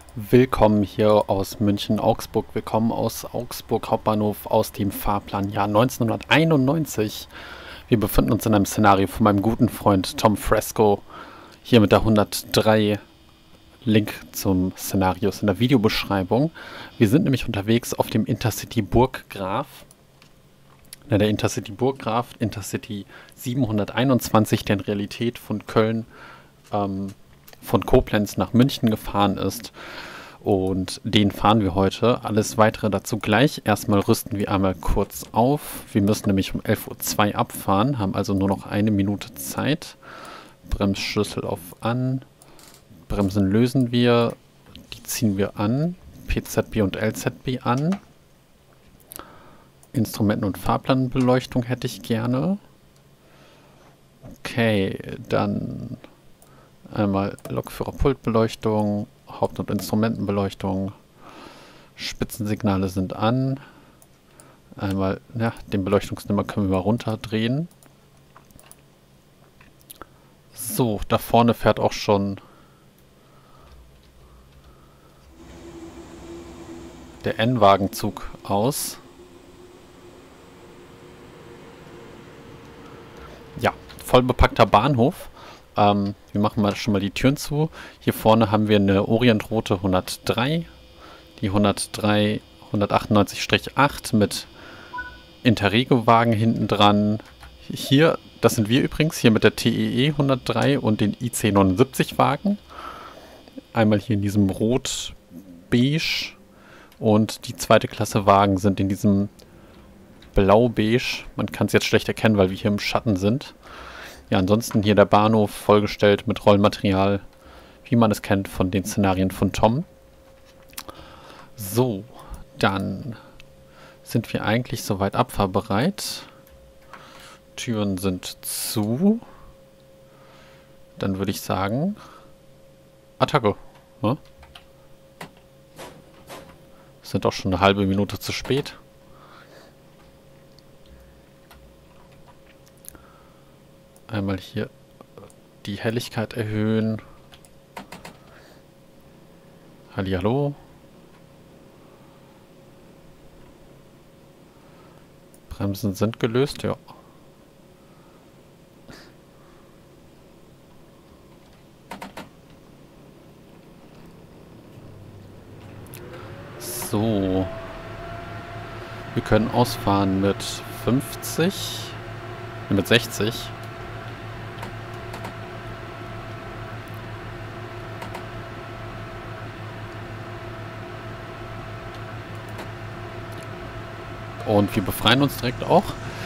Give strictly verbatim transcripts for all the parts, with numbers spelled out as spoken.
Willkommen hier aus München-Augsburg. Willkommen aus Augsburg Hauptbahnhof aus dem Fahrplanjahr neunzehnhunderteinundneunzig. Wir befinden uns in einem Szenario von meinem guten Freund Tom Fresco. Hier mit der hundertdrei. Link zum Szenario ist in der Videobeschreibung. Wir sind nämlich unterwegs auf dem Intercity Burggraf. Ja, der Intercity Burggraf, Intercity siebenhunderteinundzwanzig, der in Realität von Köln, ähm, von Koblenz nach München gefahren ist. Und den fahren wir heute. Alles weitere dazu gleich. Erstmal rüsten wir einmal kurz auf. Wir müssen nämlich um elf Uhr zwei abfahren, haben also nur noch eine Minute Zeit. Bremsschlüssel auf an. Bremsen lösen wir. Die ziehen wir an. P Z B und L Z B an. Instrumenten- und Fahrplanbeleuchtung hätte ich gerne. Okay, dann einmal Lokführerpultbeleuchtung, Haupt- und Instrumentenbeleuchtung. Spitzensignale sind an. Einmal, ja, den Beleuchtungsnimmer können wir mal runterdrehen. So, da vorne fährt auch schon der N-Wagenzug aus. Ja, voll bepackter Bahnhof. Ähm, wir machen mal schon mal die Türen zu. Hier vorne haben wir eine Orientroute hundertdrei. Die hundertdrei hundertachtundneunzig acht mit Interregio-Wagen hinten dran. Hier, das sind wir übrigens, hier mit der T E E hundertdrei und den I C neunundsiebzig-Wagen. Einmal hier in diesem Rot-Beige. Und die zweite Klasse Wagen sind in diesem Blau-Beige. Man kann es jetzt schlecht erkennen, weil wir hier im Schatten sind. Ja, ansonsten hier der Bahnhof vollgestellt mit Rollmaterial, wie man es kennt von den Szenarien von Tom. So, dann sind wir eigentlich soweit abfahrbereit. Türen sind zu. Dann würde ich sagen, Attacke. Ne? Sind auch schon eine halbe Minute zu spät. Einmal hier die Helligkeit erhöhen. Hallihallo. Bremsen sind gelöst, ja. So. Wir können ausfahren mit fünfzig, mit sechzig. Und wir befreien uns direkt auch.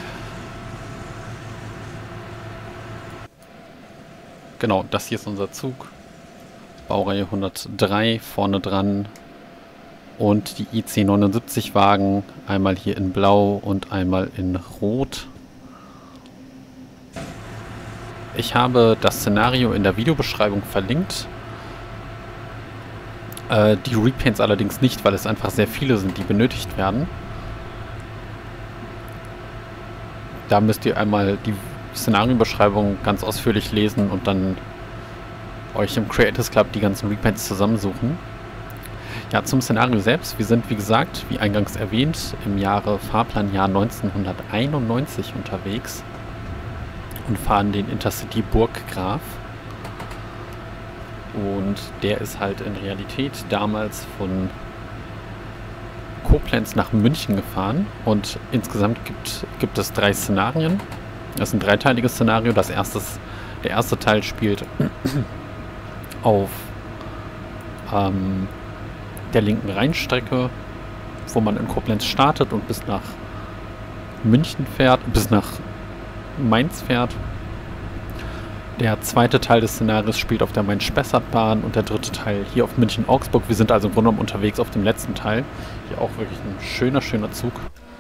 Genau, das hier ist unser Zug. Baureihe hundertdrei vorne dran. Und die I C neunundsiebzig-Wagen. Einmal hier in Blau und einmal in Rot. Ich habe das Szenario in der Videobeschreibung verlinkt. Äh, die Repaints allerdings nicht, weil es einfach sehr viele sind, die benötigt werden. Da müsst ihr einmal die Szenariobeschreibung ganz ausführlich lesen und dann euch im Creators Club die ganzen Repaints zusammensuchen. Ja, zum Szenario selbst. Wir sind, wie gesagt, wie eingangs erwähnt, im Jahre Fahrplanjahr neunzehnhunderteinundneunzig unterwegs und fahren den Intercity Burggraf. Und der ist halt in Realität damals von Koblenz nach München gefahren und insgesamt gibt, gibt es drei Szenarien. Das ist ein dreiteiliges Szenario. Das erste, der erste Teil spielt auf ähm, der linken Rheinstrecke, wo man in Koblenz startet und bis nach München fährt, bis nach Mainz fährt. Der zweite Teil des Szenarios spielt auf der Main-Spessart-Bahn und der dritte Teil hier auf München-Augsburg. Wir sind also im Grunde genommen unterwegs auf dem letzten Teil. Hier auch wirklich ein schöner, schöner Zug.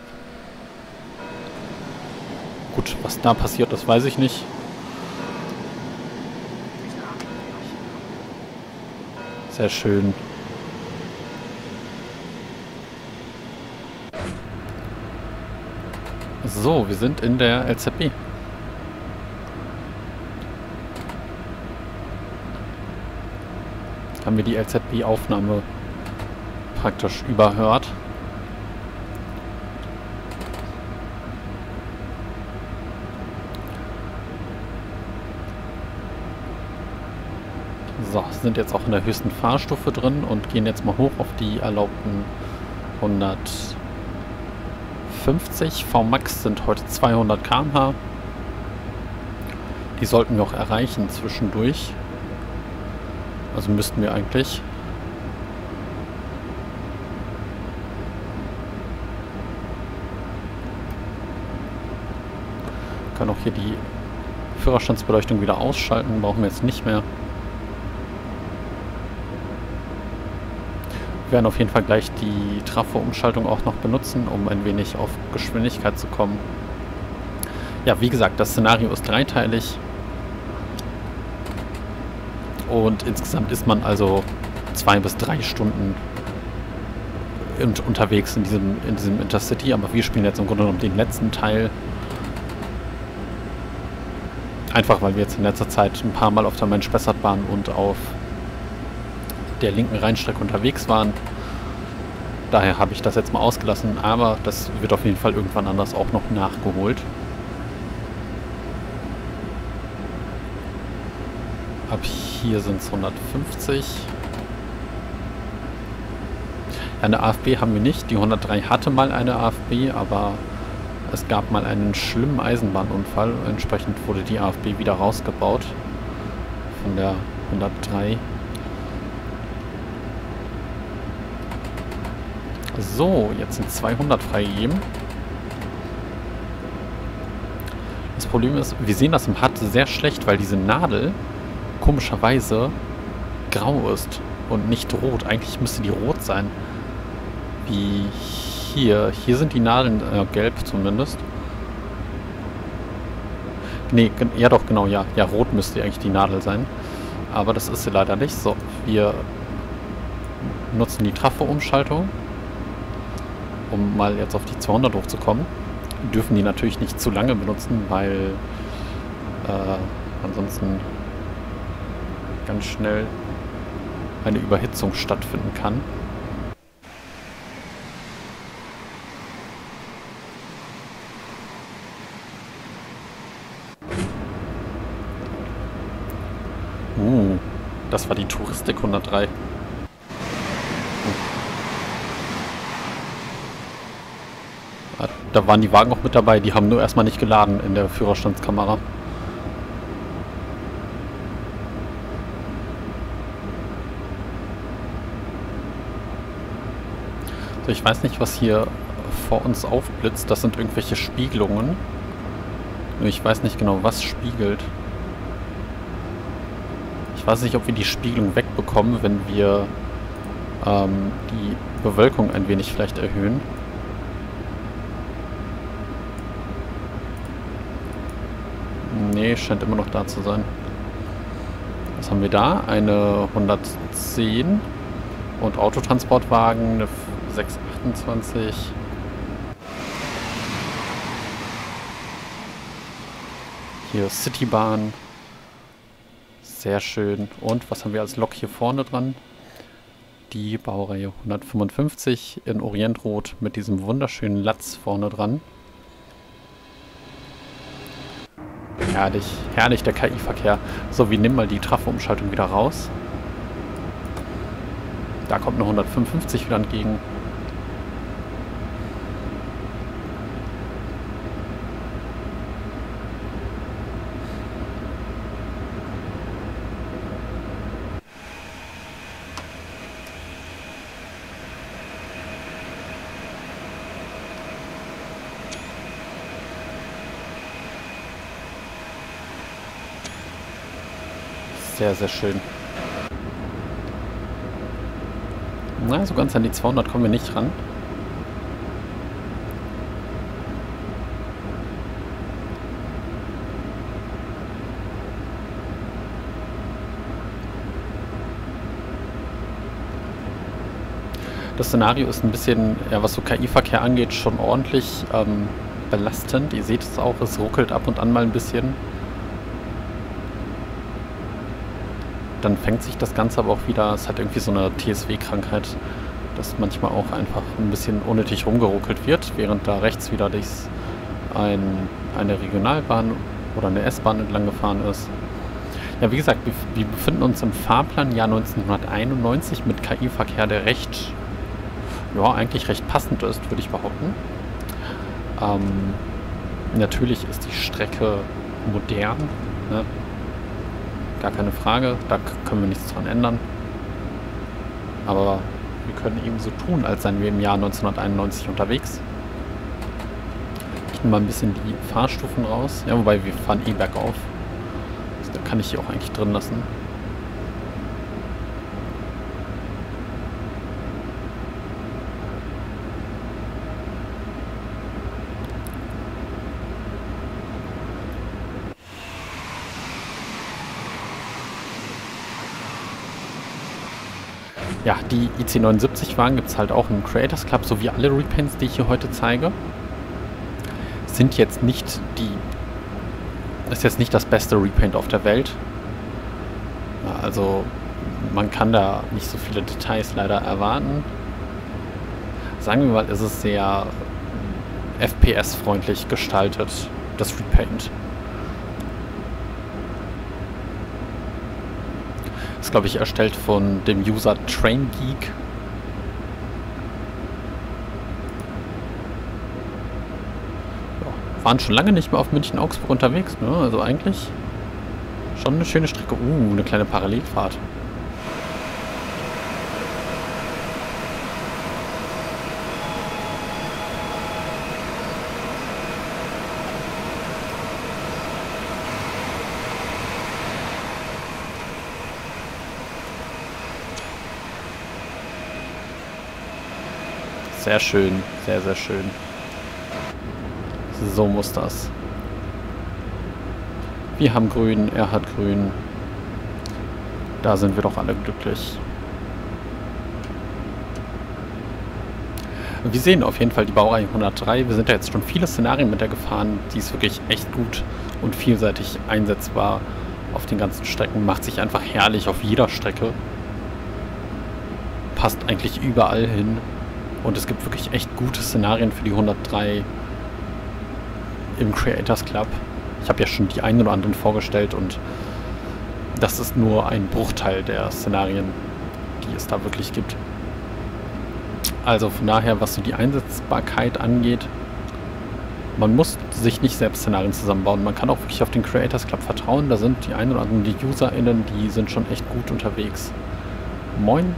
Gut, was da passiert, das weiß ich nicht. Sehr schön. So, wir sind in der L Z B. Haben wir die L Z B-Aufnahme praktisch überhört. So, sind jetzt auch in der höchsten Fahrstufe drin und gehen jetzt mal hoch auf die erlaubten hundertfünfzig. V Max sind heute zweihundert Kilometer pro Stunde. Die sollten wir auch erreichen zwischendurch. Also müssten wir eigentlich. Können auch hier die Führerstandsbeleuchtung wieder ausschalten. Brauchen wir jetzt nicht mehr. Wir werden auf jeden Fall gleich die Trafo-Umschaltung auch noch benutzen, um ein wenig auf Geschwindigkeit zu kommen. Ja, wie gesagt, das Szenario ist dreiteilig. Und insgesamt ist man also zwei bis drei Stunden unterwegs in diesem, in diesem Intercity. Aber wir spielen jetzt im Grunde genommen den letzten Teil. Einfach weil wir jetzt in letzter Zeit ein paar Mal auf der Main-Spessart-Bahn und auf der linken Rheinstrecke unterwegs waren. Daher habe ich das jetzt mal ausgelassen, aber das wird auf jeden Fall irgendwann anders auch noch nachgeholt. Ab hier sind es hundertfünfzig. Ja, eine A F B haben wir nicht. Die hundertdrei hatte mal eine A F B, aber es gab mal einen schlimmen Eisenbahnunfall. Entsprechend wurde die A F B wieder rausgebaut von der hundertdrei. So, jetzt sind zweihundert freigegeben. Das Problem ist, wir sehen das im H U D sehr schlecht, weil diese Nadel komischerweise grau ist und nicht rot. Eigentlich müsste die rot sein. Wie hier. Hier sind die Nadeln äh, gelb zumindest. Nee, ja doch, genau, ja. Ja, rot müsste eigentlich die Nadel sein. Aber das ist sie leider nicht. So, wir nutzen die Trafo-Umschaltung, um mal jetzt auf die zweihundert hochzukommen. Wir dürfen die natürlich nicht zu lange benutzen, weil äh, ansonsten ganz schnell eine Überhitzung stattfinden kann. Uh, das war die Touristik hundertdrei. Da waren die Wagen auch mit dabei, die haben nur erstmal nicht geladen in der Führerstandskamera. So, ich weiß nicht, was hier vor uns aufblitzt. Das sind irgendwelche Spiegelungen. Nur ich weiß nicht genau, was spiegelt. Ich weiß nicht, ob wir die Spiegelung wegbekommen, wenn wir ähm, die Bewölkung ein wenig vielleicht erhöhen. Nee, scheint immer noch da zu sein. Was haben wir da? Eine hundertzehn und Autotransportwagen, eine sechshundertachtundzwanzig. Hier Citybahn. Sehr schön. Und was haben wir als Lok hier vorne dran? Die Baureihe hundertfünfundfünfzig in Orientrot mit diesem wunderschönen Latz vorne dran. Herrlich, herrlich der K I-Verkehr. So, wir nehmen mal die Trafo-Umschaltung wieder raus. Da kommt eine hundertfünfundfünfzig wieder entgegen. Sehr, sehr schön. Na, so ganz an die zweihundert kommen wir nicht ran. Das Szenario ist ein bisschen, ja, was so K I-Verkehr angeht, schon ordentlich ähm, belastend. Ihr seht es auch, es ruckelt ab und an mal ein bisschen. dann fängt sich das Ganze aber auch wieder. Es hat irgendwie so eine T S W-Krankheit, dass manchmal auch einfach ein bisschen unnötig rumgeruckelt wird, während da rechts wieder dies ein, eine Regionalbahn oder eine S-Bahn entlang gefahren ist. Ja, wie gesagt, wir, wir befinden uns im Fahrplan Jahr neunzehnhunderteinundneunzig mit K I-Verkehr, der recht, ja, eigentlich recht passend ist, würde ich behaupten. Ähm, natürlich ist die Strecke modern, ne? Gar keine Frage, da können wir nichts dran ändern. Aber wir können eben so tun, als seien wir im Jahr neunzehnhunderteinundneunzig unterwegs. Ich nehme mal ein bisschen die Fahrstufen raus. Ja, wobei wir fahren eh bergauf. Da kann ich die auch eigentlich drin lassen. Ja, die I C neunundsiebzig-Wagen gibt es halt auch im Creators Club, so wie alle Repaints, die ich hier heute zeige. Sind jetzt nicht die... Ist jetzt nicht das beste Repaint auf der Welt. Ja, also man kann da nicht so viele Details leider erwarten. Sagen wir mal, ist es sehr F P S-freundlich gestaltet, das Repaint. Ist, glaube ich, erstellt von dem User TrainGeek. Ja, waren schon lange nicht mehr auf München-Augsburg unterwegs, ne? Also eigentlich schon eine schöne Strecke. Uh, eine kleine Parallelfahrt. Sehr schön, sehr, sehr schön. So muss das. Wir haben grün, er hat grün. Da sind wir doch alle glücklich. Wir sehen auf jeden Fall die Baureihe hundertdrei. Wir sind ja jetzt schon viele Szenarien mit der gefahren. Die ist wirklich echt gut und vielseitig einsetzbar auf den ganzen Strecken. Macht sich einfach herrlich auf jeder Strecke. Passt eigentlich überall hin. Und es gibt wirklich echt gute Szenarien für die hundertdrei im Creators Club. Ich habe ja schon die einen oder anderen vorgestellt und das ist nur ein Bruchteil der Szenarien, die es da wirklich gibt. Also von daher, was so die Einsetzbarkeit angeht, man muss sich nicht selbst Szenarien zusammenbauen. Man kann auch wirklich auf den Creators Club vertrauen. Da sind die einen oder anderen, die UserInnen, die sind schon echt gut unterwegs. Moin.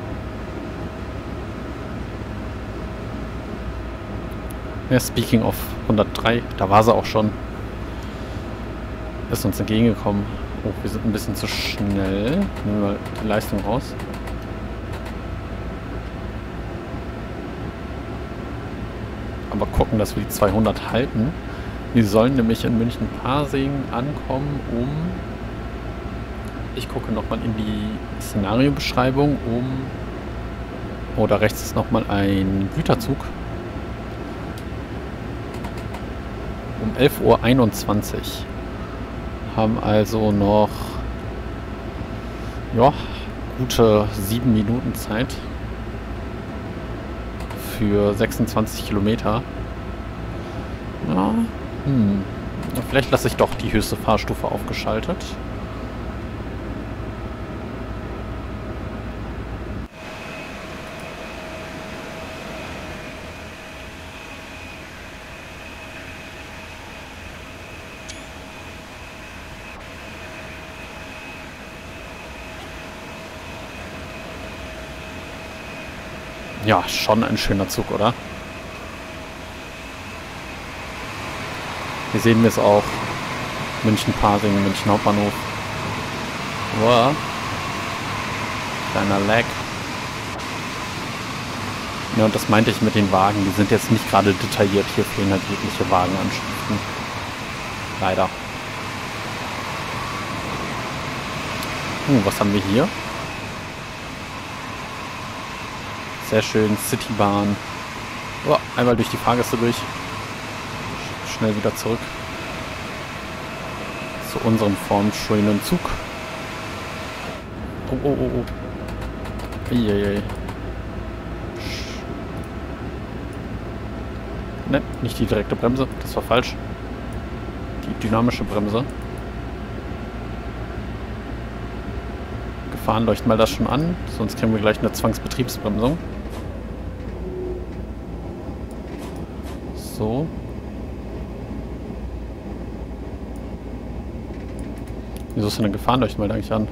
Ja, speaking of hundertdrei, da war sie auch schon. Ist uns entgegengekommen. Oh, wir sind ein bisschen zu schnell. Nehmen wir mal die Leistung raus. Aber gucken, dass wir die zweihundert halten. Wir sollen nämlich in München-Pasing ankommen, um... Ich gucke nochmal in die Szenariobeschreibung, um... Oh, da rechts ist nochmal ein Güterzug. Um elf Uhr einundzwanzig. Haben also noch ja, gute sieben Minuten Zeit für sechsundzwanzig Kilometer. Ja, hm. Vielleicht lasse ich doch die höchste Fahrstufe aufgeschaltet. Ja, schon ein schöner Zug, oder? Hier sehen wir es auch. München-Pasing, München Hauptbahnhof. Wow. Kleiner Lag. Ja, und das meinte ich mit den Wagen. Die sind jetzt nicht gerade detailliert. Hier fehlen halt jegliche Wagenanschriften. Leider. Uh, was haben wir hier? Sehr schön, Citybahn. Oh, einmal durch die Fahrgäste durch. Schnell wieder zurück zu unserem formschönen Zug. Oh, oh, oh, oh. Eieiei. Ne, nicht die direkte Bremse. Das war falsch. Die dynamische Bremse. Gefahrenleuchten mal das schon an, sonst kriegen wir gleich eine Zwangsbetriebsbremsung. So. Wieso ist denn eine Gefahrenleuchten mal eigentlich an?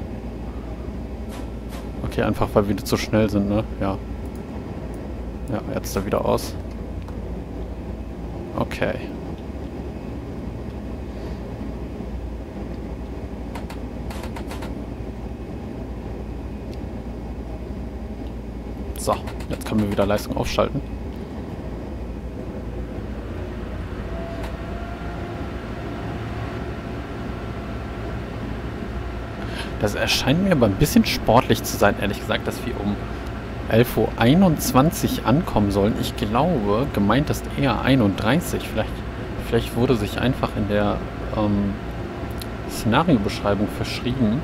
Okay, einfach weil wir zu schnell sind, ne? Ja. Ja, jetzt ist er wieder aus. Okay. So, jetzt können wir wieder Leistung aufschalten. Das erscheint mir aber ein bisschen sportlich zu sein, ehrlich gesagt, dass wir um elf Uhr einundzwanzig ankommen sollen. Ich glaube, gemeint ist eher einunddreißig. Vielleicht, vielleicht wurde sich einfach in der ähm, Szenariobeschreibung verschrieben.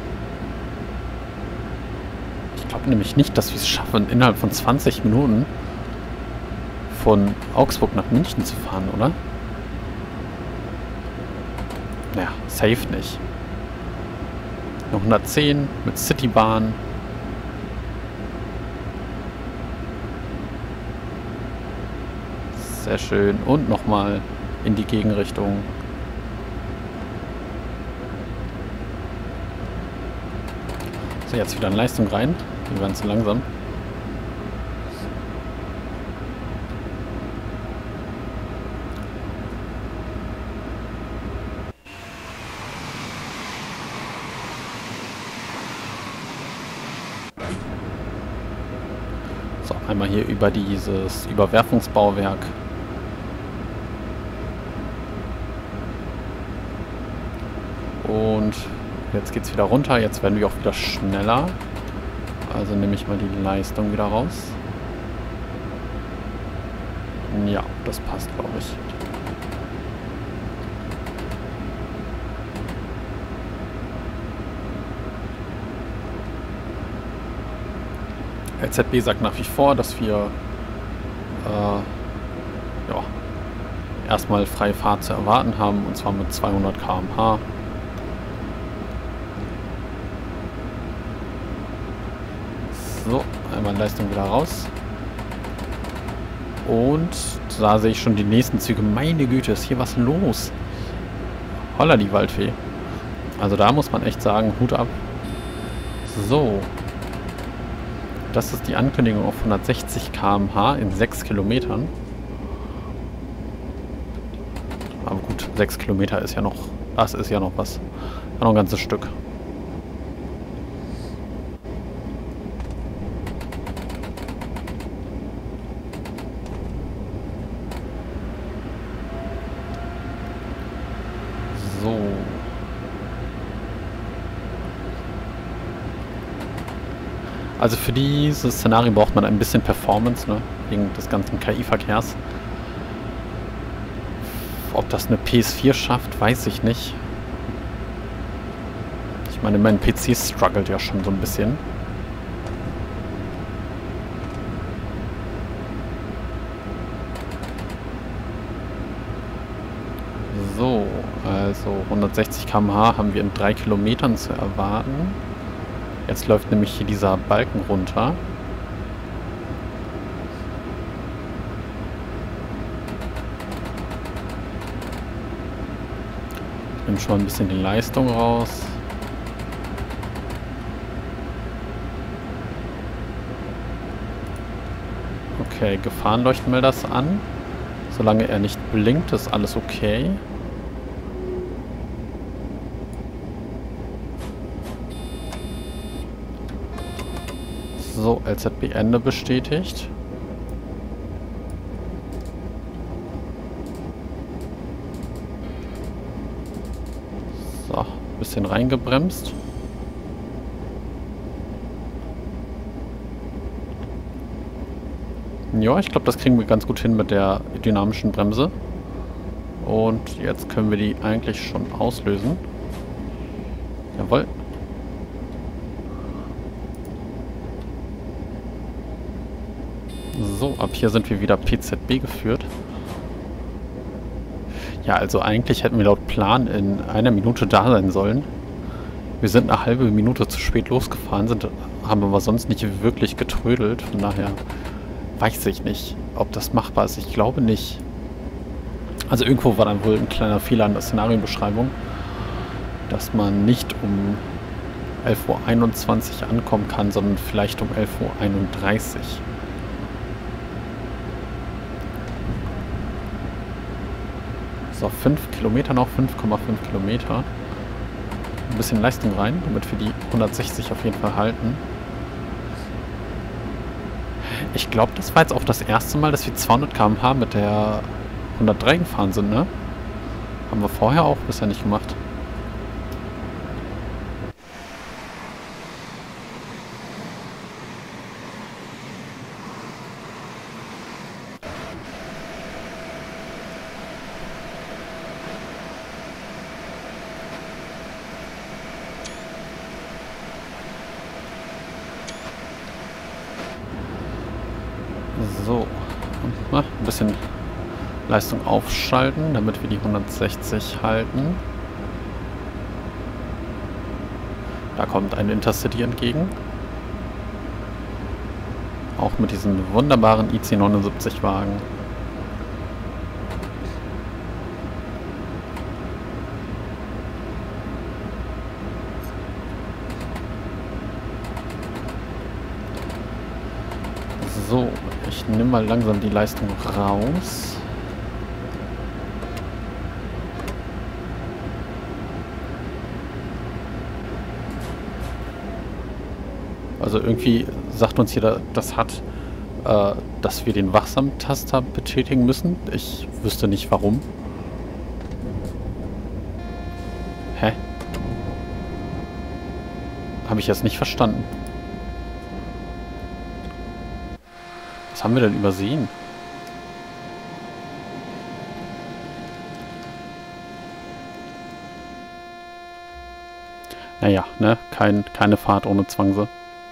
Ich glaube nämlich nicht, dass wir es schaffen, innerhalb von zwanzig Minuten von Augsburg nach München zu fahren, oder? Naja, safe nicht. Noch hundertzehn mit Citybahn. Sehr schön. Und nochmal in die Gegenrichtung. So, jetzt wieder in Leistung rein. Wir werden zu langsam. So, einmal hier über dieses Überwerfungsbauwerk. Und jetzt geht es wieder runter. Jetzt werden wir auch wieder schneller. Also nehme ich mal die Leistung wieder raus. Ja, das passt, glaube ich. L Z B sagt nach wie vor, dass wir äh, ja, erstmal freie Fahrt zu erwarten haben, und zwar mit zweihundert Kilometer pro Stunde. So, einmal Leistung wieder raus. Und da sehe ich schon die nächsten Züge. Meine Güte, ist hier was los? Holla die Waldfee. Also da muss man echt sagen, Hut ab. So. Das ist die Ankündigung auf hundertsechzig Kilometer pro Stunde in sechs Kilometern. Aber gut, sechs Kilometer ist ja noch, das ist ja noch was. Noch ein ganzes Stück. So. Also für dieses Szenario braucht man ein bisschen Performance, ne? Wegen des ganzen K I-Verkehrs. Ob das eine P S vier schafft, weiß ich nicht. Ich meine, mein P C struggelt ja schon so ein bisschen. So, also hundertsechzig Kilometer pro Stunde haben wir in drei Kilometern zu erwarten. Jetzt läuft nämlich hier dieser Balken runter. Ich nehme schon mal ein bisschen die Leistung raus. Okay, Gefahrenleuchten das an. Solange er nicht blinkt, ist alles okay. So, L Z B Ende bestätigt. So, bisschen reingebremst. Ja, ich glaube, das kriegen wir ganz gut hin mit der dynamischen Bremse. Und jetzt können wir die eigentlich schon auslösen. Jawohl. So, ab hier sind wir wieder P Z B geführt. Ja, also eigentlich hätten wir laut Plan in einer Minute da sein sollen. Wir sind eine halbe Minute zu spät losgefahren, sind, haben aber sonst nicht wirklich getrödelt. Von daher weiß ich nicht, ob das machbar ist. Ich glaube nicht. Also irgendwo war dann wohl ein kleiner Fehler in der Szenarienbeschreibung, dass man nicht um elf Uhr einundzwanzig ankommen kann, sondern vielleicht um elf Uhr einunddreißig. So, fünf Kilometer noch, fünf Komma fünf Kilometer. Ein bisschen Leistung rein, damit wir die hundertsechzig auf jeden Fall halten. Ich glaube, das war jetzt auch das erste Mal, dass wir zweihundert Kilometer pro Stunde mit der hundertdrei gefahren sind, ne? Haben wir vorher auch bisher nicht gemacht. So, ein bisschen Leistung aufschalten, damit wir die hundertsechzig halten. Da kommt ein Intercity entgegen. Auch mit diesem wunderbaren I C neunundsiebzig Wagen. So, ich nehme mal langsam die Leistung raus. Also irgendwie sagt uns hier das H U D, äh, dass wir den Wachsamtaster betätigen müssen. Ich wüsste nicht warum. Hä? Habe ich jetzt nicht verstanden. Was haben wir denn übersehen? Naja, ne? Kein, keine Fahrt ohne Zwangse.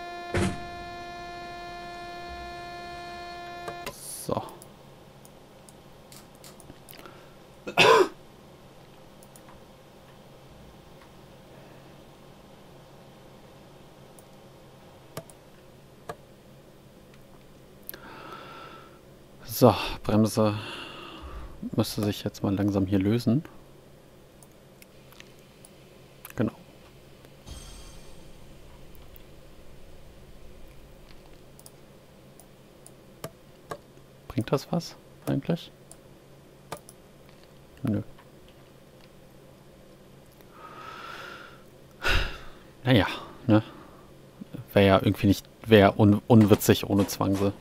So. So, Bremse müsste sich jetzt mal langsam hier lösen. Genau. Bringt das was eigentlich? Nö. Naja, ne? Wäre ja irgendwie nicht, wäre un unwitzig ohne Zwangse.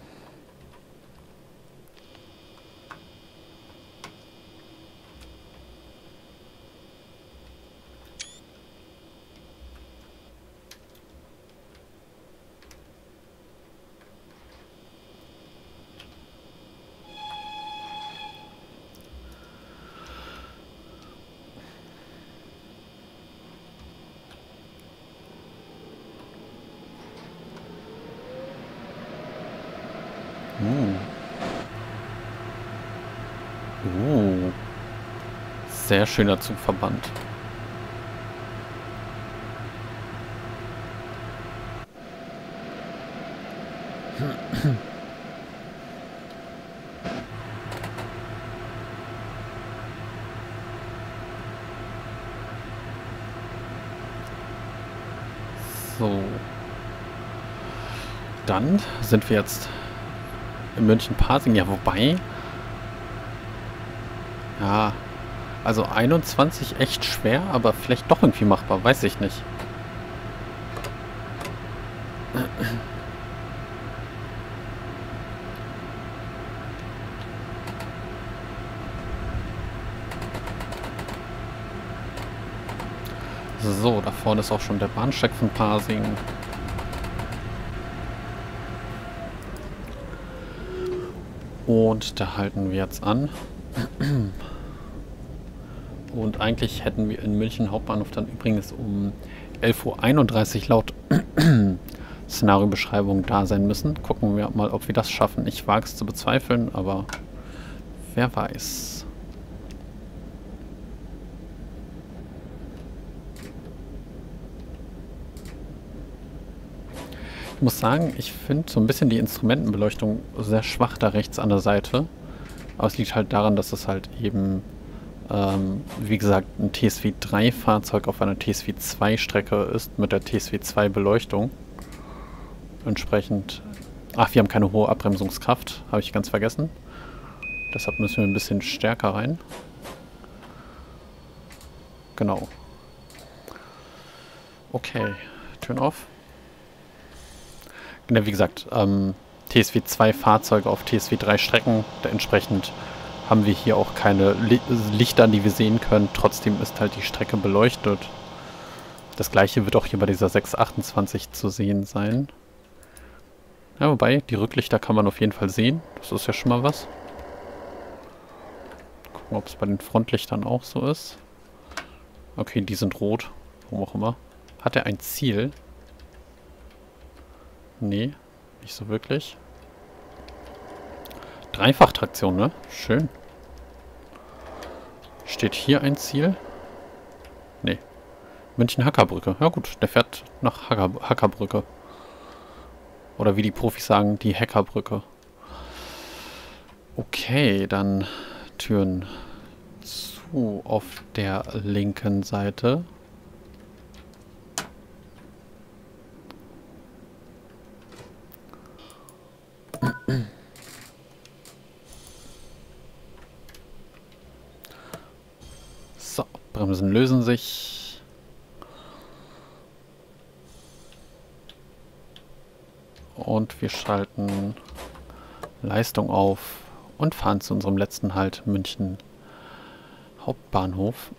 Uh. Uh. Sehr schöner Zugverband. So. Dann sind wir jetzt in München-Pasing. Ja, wobei... Ja, also einundzwanzig echt schwer, aber vielleicht doch irgendwie machbar. Weiß ich nicht. So, da vorne ist auch schon der Bahnsteig von Pasing. Und da halten wir jetzt an. Und eigentlich hätten wir in München Hauptbahnhof dann übrigens um elf Uhr einunddreißig laut Szenariobeschreibung da sein müssen. Gucken wir mal, ob wir das schaffen. Ich wage es zu bezweifeln, aber wer weiß. Ich muss sagen, ich finde so ein bisschen die Instrumentenbeleuchtung sehr schwach da rechts an der Seite. Aber es liegt halt daran, dass es halt eben, ähm, wie gesagt, ein T S V drei Fahrzeug auf einer T S V zwei Strecke ist mit der T S V zwei Beleuchtung. Entsprechend... Ach, wir haben keine hohe Abbremsungskraft, habe ich ganz vergessen. Deshalb müssen wir ein bisschen stärker rein. Genau. Okay, Turn off. Ja, wie gesagt, ähm, T S V zwei Fahrzeuge auf T S V drei Strecken. Entsprechend haben wir hier auch keine Li Lichter, die wir sehen können. Trotzdem ist halt die Strecke beleuchtet. Das gleiche wird auch hier bei dieser sechs achtundzwanzig zu sehen sein. Ja, wobei, die Rücklichter kann man auf jeden Fall sehen. Das ist ja schon mal was. Gucken, ob es bei den Frontlichtern auch so ist. Okay, die sind rot. Warum auch immer. Hat er ein Ziel? Nee, nicht so wirklich. Dreifachtraktion, ne? Schön. Steht hier ein Ziel? Nee. München-Hackerbrücke. Ja gut, der fährt nach Hacker Hackerbrücke. Oder wie die Profis sagen, die Hackerbrücke. Okay, dann Türen zu auf der linken Seite. So, Bremsen lösen sich. Und wir schalten Leistung auf und fahren zu unserem letzten Halt, München Hauptbahnhof.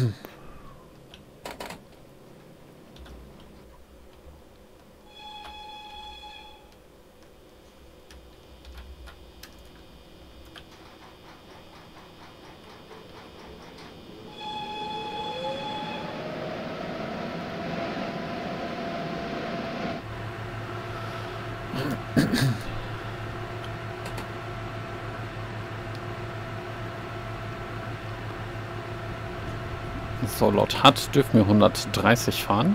So, laut H U D dürfen wir hundertdreißig fahren.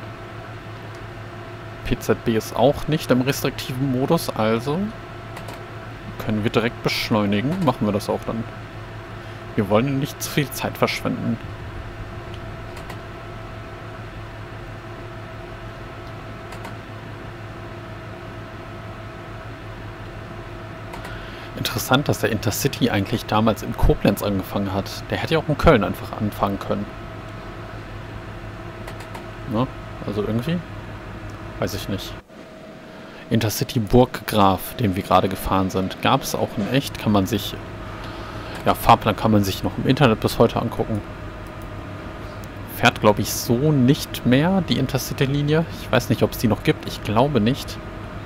P Z B ist auch nicht im restriktiven Modus, also können wir direkt beschleunigen. Machen wir das auch dann. Wir wollen nicht zu viel Zeit verschwenden. Interessant, dass der Intercity eigentlich damals in Koblenz angefangen hat. Der hätte ja auch in Köln einfach anfangen können. Ne? Also irgendwie? Weiß ich nicht. Intercity Burggraf, den wir gerade gefahren sind. Gab es auch in echt, kann man sich... Ja, Fahrplan kann man sich noch im Internet bis heute angucken. Fährt, glaube ich, so nicht mehr, die Intercity-Linie. Ich weiß nicht, ob es die noch gibt. Ich glaube nicht.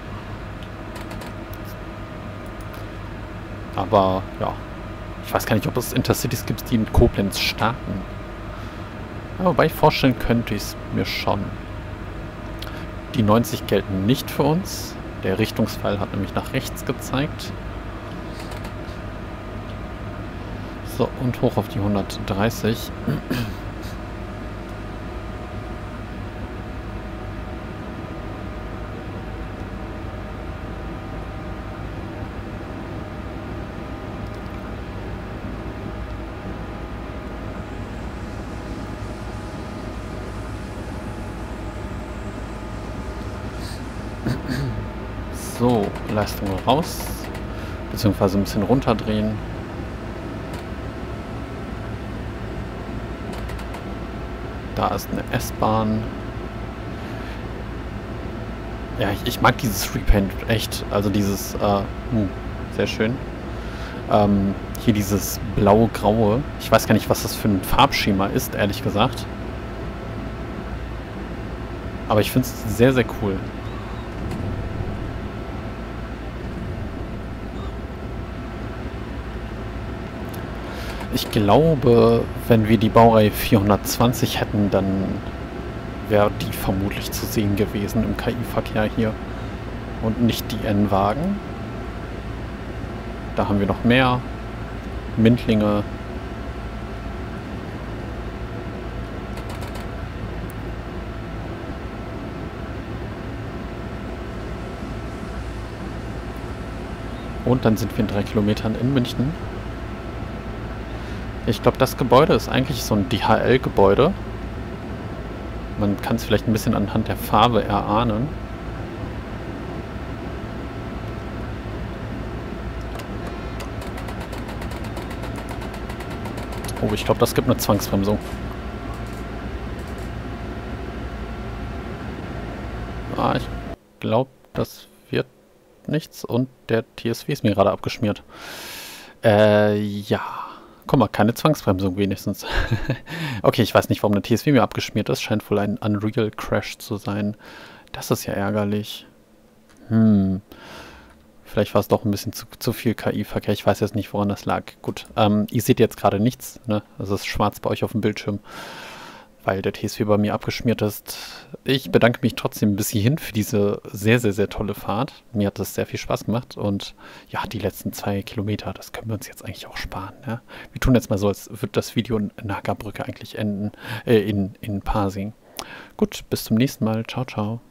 Aber, ja. Ich weiß gar nicht, ob es Intercities gibt, die in Koblenz starten. Ja, wobei ich vorstellen könnte ich es mir schon. Die neunzig gelten nicht für uns. Der Richtungspfeil hat nämlich nach rechts gezeigt. So, und hoch auf die hundertdreißig. So, Leistung raus, beziehungsweise ein bisschen runterdrehen. Da ist eine S-Bahn. Ja, ich, ich mag dieses Repaint echt, also dieses, äh, hm, sehr schön. Ähm, hier dieses blau-graue. Ich weiß gar nicht, was das für ein Farbschema ist, ehrlich gesagt. Aber ich finde es sehr, sehr cool. Ich glaube, wenn wir die Baureihe vierhundertzwanzig hätten, dann wäre die vermutlich zu sehen gewesen im K I-Verkehr hier. Und nicht die N-Wagen. Da haben wir noch mehr Mindlinge. Und dann sind wir in drei Kilometern in München. Ich glaube, das Gebäude ist eigentlich so ein D H L-Gebäude. Man kann es vielleicht ein bisschen anhand der Farbe erahnen. Oh, ich glaube, das gibt eine Zwangsbremsung. Ah, ich glaube, das wird nichts. Und der T S W ist mir gerade abgeschmiert. Äh, ja. Guck mal, keine Zwangsbremsung wenigstens. Okay, ich weiß nicht, warum der T S W mir abgeschmiert ist. Scheint wohl ein Unreal Crash zu sein. Das ist ja ärgerlich. Hm. Vielleicht war es doch ein bisschen zu, zu viel K I-Verkehr. Ich weiß jetzt nicht, woran das lag. Gut, ähm, ihr seht jetzt gerade nichts, ne? Also es ist schwarz bei euch auf dem Bildschirm, weil der T S W bei mir abgeschmiert ist. Ich bedanke mich trotzdem bis hierhin für diese sehr, sehr, sehr tolle Fahrt. Mir hat das sehr viel Spaß gemacht und ja, die letzten zwei Kilometer, das können wir uns jetzt eigentlich auch sparen. Ja? Wir tun jetzt mal so, als würde das Video in Nagerbrücke eigentlich enden, äh, in, in Pasing. Gut, bis zum nächsten Mal. Ciao, ciao.